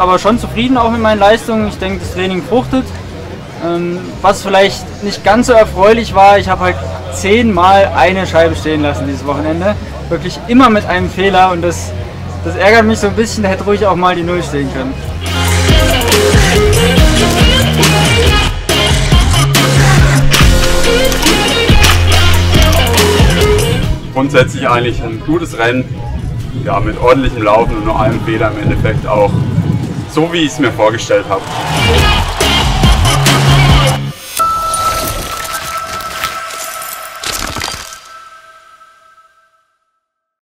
aber schon zufrieden auch mit meinen Leistungen. Ich denke, das Training fruchtet. Was vielleicht nicht ganz so erfreulich war, ich habe halt 10-mal eine Scheibe stehen lassen dieses Wochenende. Wirklich immer mit einem Fehler und das ärgert mich so ein bisschen, da hätte ruhig auch mal die 0 stehen können. Grundsätzlich eigentlich ein gutes Rennen, ja, mit ordentlichem Laufen und nur einem Fehler im Endeffekt auch so, wie ich es mir vorgestellt habe.